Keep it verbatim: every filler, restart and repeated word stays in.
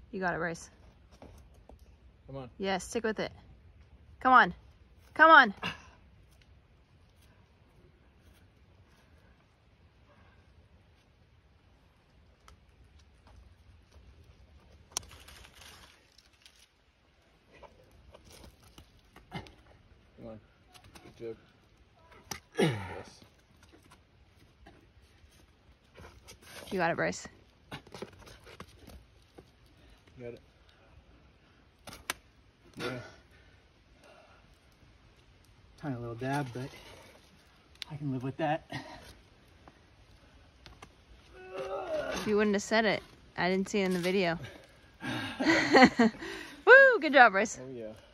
You got it, Bryce. Come on. Yes, stick with it. Come on. Come on. Come on. Good job. Yes. You got it, Bryce. Got it. Yeah. Tiny little dab, but I can live with that. You wouldn't have said it. I didn't see it in the video. Woo! Good job, Bryce. Oh yeah.